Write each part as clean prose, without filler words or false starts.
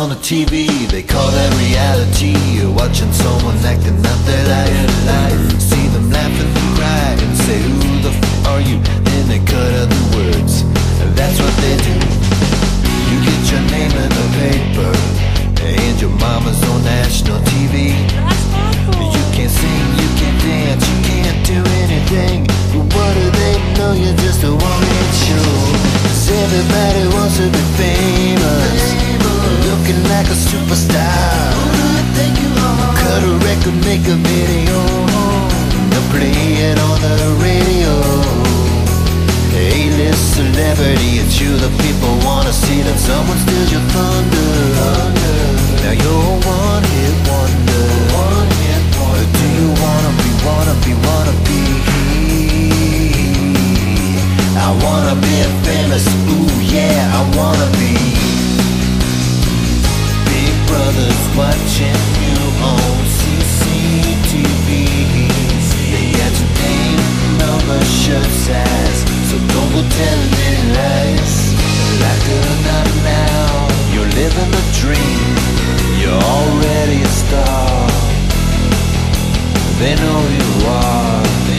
on the TV, they call that reality. You're watching someone acting out their life. See them laugh and cry and say, who the f are you? And they cut out the words, that's what they do. You get your name in the paper, and your mama's on national TV. You can't sing, you can't dance, you can't do anything. But what do they know? You're just a one-man show. 'Cause everybody wants to be famous, looking like a superstar. Cut a record, make a video, and play it on the radio. A-list celebrity, it's you the people wanna see. That someone steals your thunder. Now you're a one-hit wonder. Do you wanna be? I wanna be famous, ooh yeah, I wanna be. Big Brother's watching you on CCTV. They got your name, number, shirt size, so don't go telling any lies. Like it or not now, you're living a dream. You're already a star. They know who you are.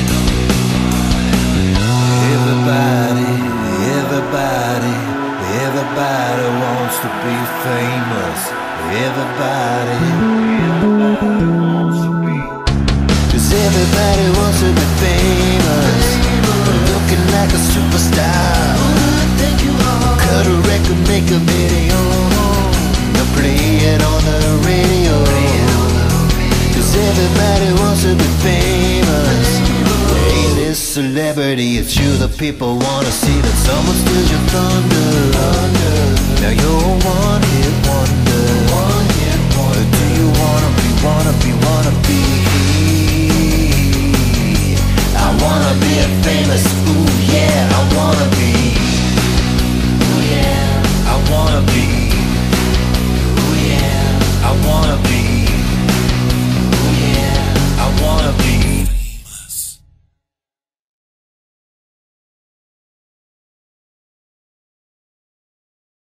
Everybody wants to be famous. Everybody wants to be. 'Cause everybody wants to be famous, looking like a superstar. Cut a record, make a video, and play it on the radio. 'Cause everybody wants to be famous. A-list celebrity, it's you the people wanna see. That someone steals your thunder. Now you're a one-hit wonder. Do you wanna be?